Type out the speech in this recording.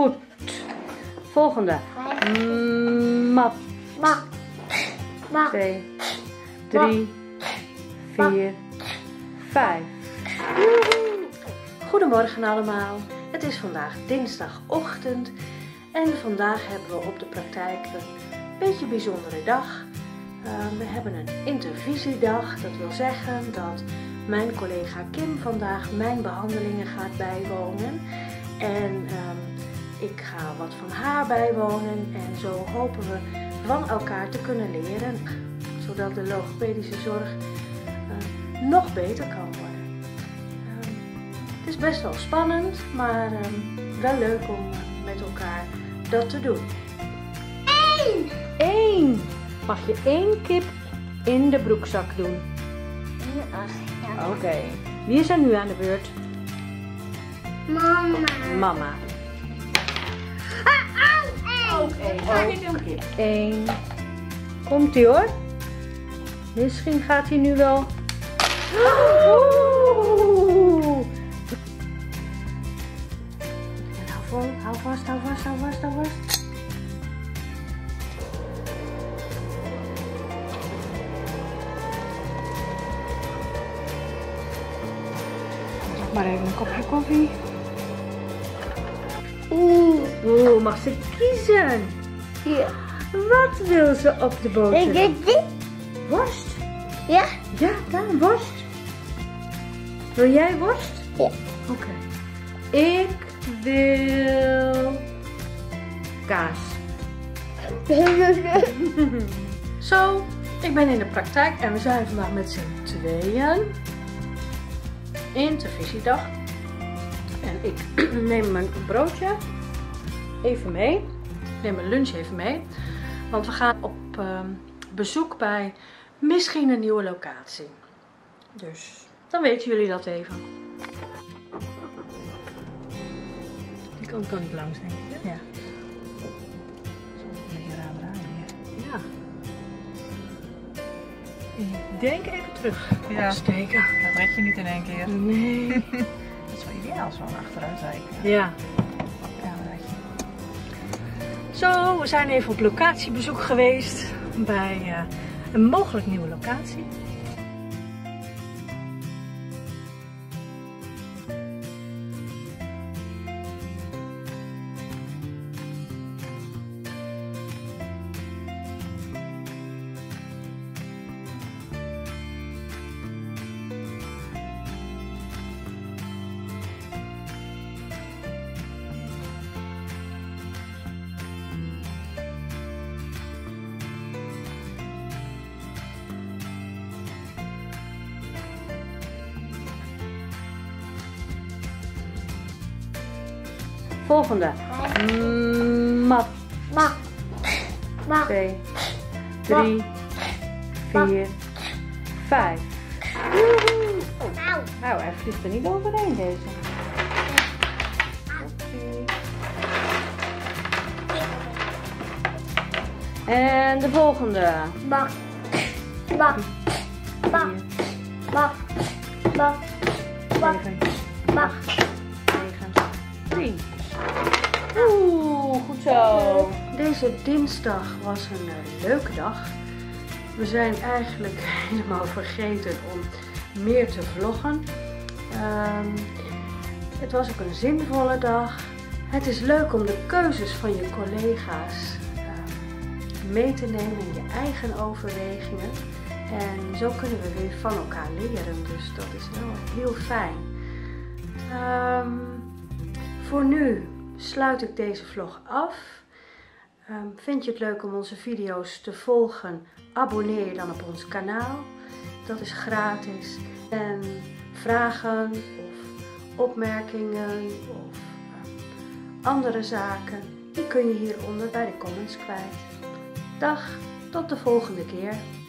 Goed. Volgende. Map. 2, 3, 4, 5. Goedemorgen allemaal. Het is vandaag dinsdagochtend en vandaag hebben we op de praktijk een beetje bijzondere dag. We hebben een intervisiedag. Dat wil zeggen dat mijn collega Kim vandaag mijn behandelingen gaat bijwonen. En ik ga wat van haar bijwonen en zo hopen we van elkaar te kunnen leren, zodat de logopedische zorg nog beter kan worden. Het is best wel spannend, maar wel leuk om met elkaar dat te doen. 1! Mag je 1 kip in de broekzak doen? Ja. Oké. Wie is er nu aan de beurt? Mama. Ook 1. Komt ie hoor. Misschien gaat hij nu wel. Oeh. En hou vast. Maar even een kopje koffie. Oeh, mag ze kiezen? Ja. Wat wil ze op de boterham? Worst? Ja? Ja, dan worst. Wil jij worst? Ja. Oké. Ik wil kaas. Zo, ik ben in de praktijk en we zijn vandaag met z'n tweeën. Intervisiedag. En ik neem mijn broodje even mee. Ik neem mijn lunch even mee. Want we gaan op bezoek bij misschien een nieuwe locatie. Dus dan weten jullie dat even. Die kant kan niet langs, denk ik. Ja. Soms een beetje raar draaien hier. Ja. Ik denk even terug. Ja. Opsteken. Dat red je niet in één keer. Nee. Dat is wel ideaal, zo'n achteruitwijk. Ja. Ja, dat red je. Zo, we zijn even op locatiebezoek geweest bij een mogelijk nieuwe locatie. Volgende. Map. 2, 3, 4, 5. Nou, hij vliegt er niet overheen deze. En de volgende. 3. Oeh, goed zo. Deze dinsdag was een leuke dag. We zijn eigenlijk helemaal vergeten om meer te vloggen. Het was ook een zinvolle dag. Het is leuk om de keuzes van je collega's mee te nemen in je eigen overwegingen. En zo kunnen we weer van elkaar leren. Dus dat is wel heel fijn. Voor nu sluit ik deze vlog af. Vind je het leuk om onze video's te volgen? Abonneer je dan op ons kanaal. Dat is gratis. En vragen of opmerkingen of andere zaken, die kun je hieronder bij de comments kwijt. Dag, tot de volgende keer.